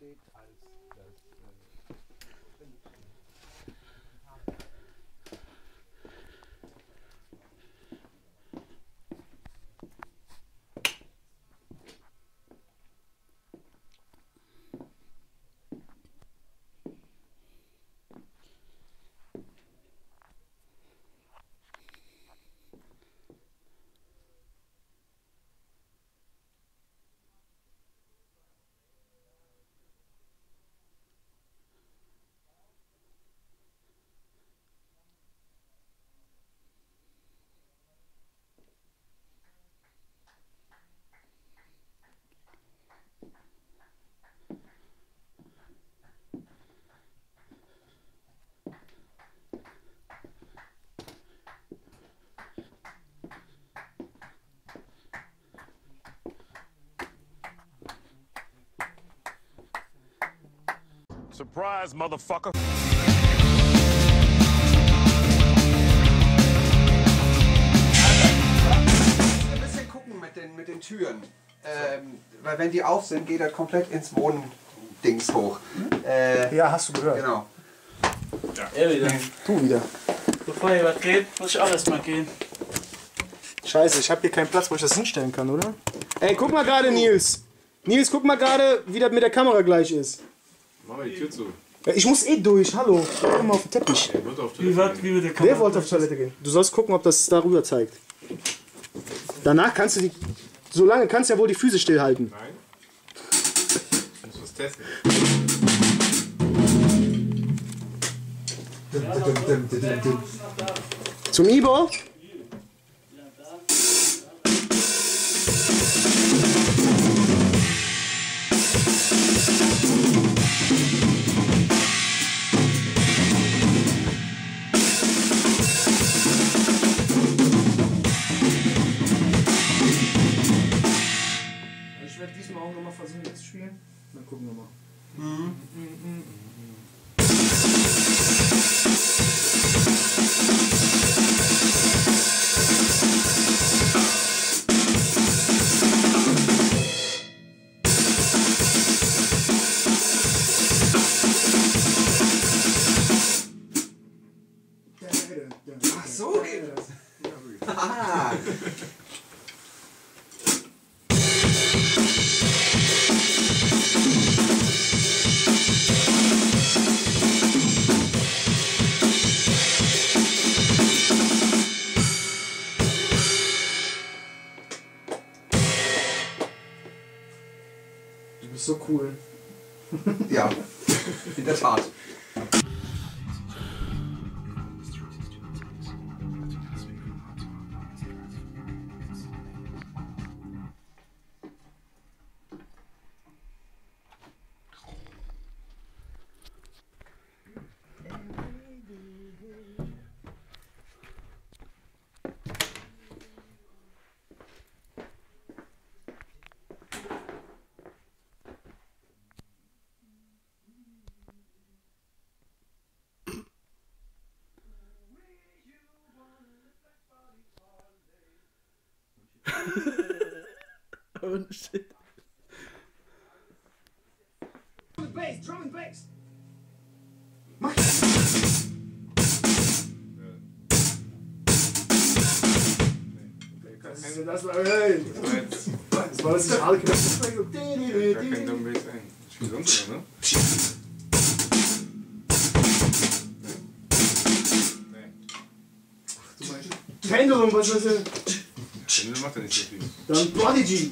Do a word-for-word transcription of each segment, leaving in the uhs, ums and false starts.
steht als das äh, Surprise, motherfucker. Ein bisschen gucken mit den, mit den Türen. Ähm, weil wenn die auf sind, geht er komplett ins Wohndings hoch. Äh, Ja, hast du gehört. Genau. Ja. Er wieder. Du wieder. Bevor hier was geht, muss ich auch erstmal gehen. Scheiße, ich habe hier keinen Platz, wo ich das hinstellen kann, oder? Ey, guck mal gerade, Nils. Nils, guck mal gerade, wie das mit der Kamera gleich ist. Mach mal die Tür zu. Ja, ich muss eh durch, hallo. Komm mal auf den Teppich. Er wird auf Wie, wat, wie mit der Kamera? Wer wollte auf Toilette gehen? Du sollst gucken, ob das darüber zeigt. Danach kannst du die... So lange kannst du ja wohl die Füße stillhalten. Nein. Ich muss was testen. Zum Ibo? Ich werde diesmal auch nochmal versuchen mitzuspielen. Dann gucken wir mal. Mhm. Ach, so geht das. Ah. Du bist so cool. Ja, in der Tat. Und shit. Drum and Bass, Drum and Bass. Mach das. Das war, hey. Das war das Signal. Das war so. Gar kein Drum Bass ein. Spiel sonst oder, ne? Nee. Pendulum, was ist das? Pendulum macht er nicht so viel. Dann Prodigy.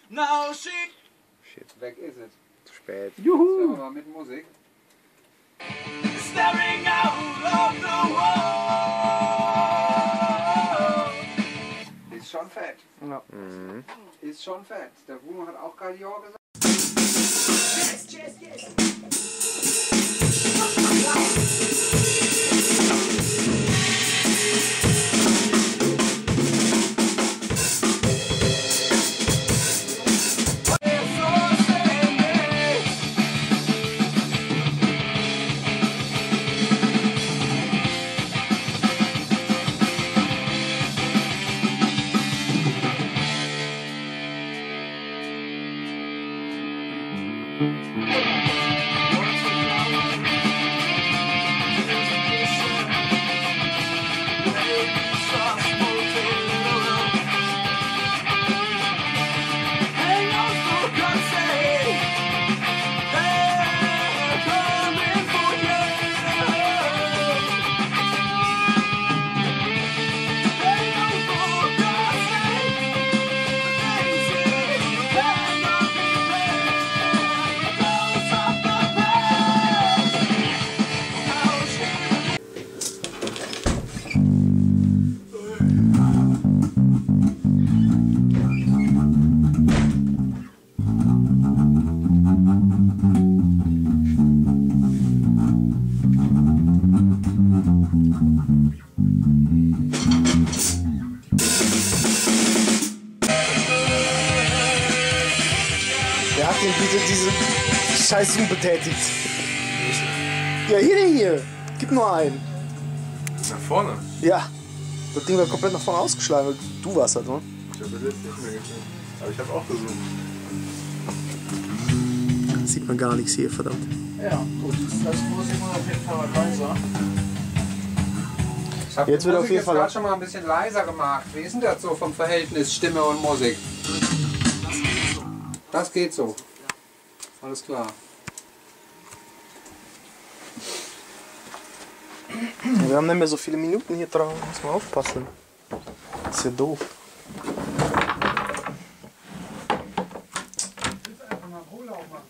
Now she Weg ist es. Zu spät. Jetzt hören wir mal mit Musik. staring out of the wall. Ist schon fett. Ja. Ist schon fett. Der Bruno hat auch gerade Ja gesagt. Wer hat denn bitte diese scheiß Zoom betätigt? Ja, hier den hier. Gib nur einen. Nach vorne. Ja. Das Ding war komplett nach vorne ausgeschlagen. Du warst halt, ne? Ich habe das jetzt nicht mehr gesehen. Aber ich habe auch gesungen. Sieht man gar nichts hier, verdammt. Ja, gut. Das muss ich mal auf jeden Fall mal leiser. Ich habe Jetzt die wird auf Musik jeden jetzt Fall- gerade schon mal ein bisschen leiser gemacht. Wie ist denn das so vom Verhältnis Stimme und Musik? Das geht so. Alles klar. Wir haben nicht mehr so viele Minuten hier drauf. Muss man aufpassen. Das ist ja doof. Einfach mal Urlaub machen.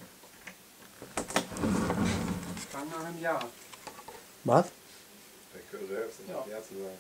Dann nach einem Jahr. Was? Der Chör selbst, nicht ja zu sagen.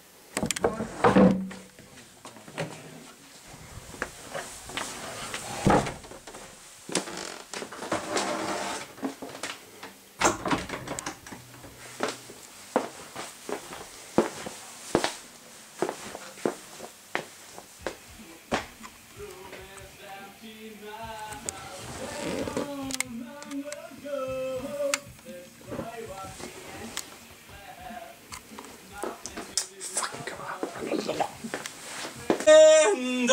In the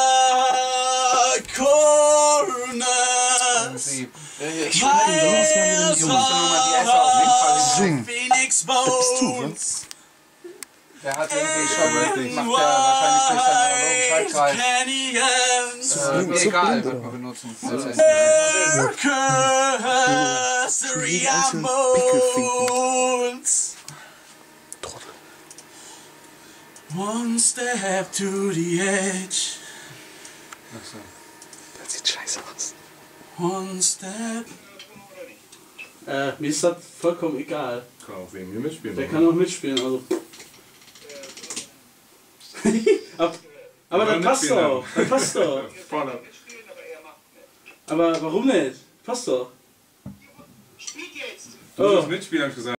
corner. Sie. Miles Die erste auf jeden Fall hin. Zoom. Phoenix Bones. Der hat irgendwie schon, macht der wahrscheinlich durch seinen analogen Schaltkreis. Canyons. Äh, mir so egal, blind, wird oder? man benutzen. letztendlich. Cursory einzelnen Pickel moons. One step to the edge. Das sieht scheiße aus. One step. Äh, mir ist das vollkommen egal. Kann auch wegen mir mitspielen. Der kann auch mitspielen, also. Ab, aber das passt doch. Das passt doch. Vorne. Aber warum nicht? Passt doch. Du musst mitspielen, hab ich gesagt.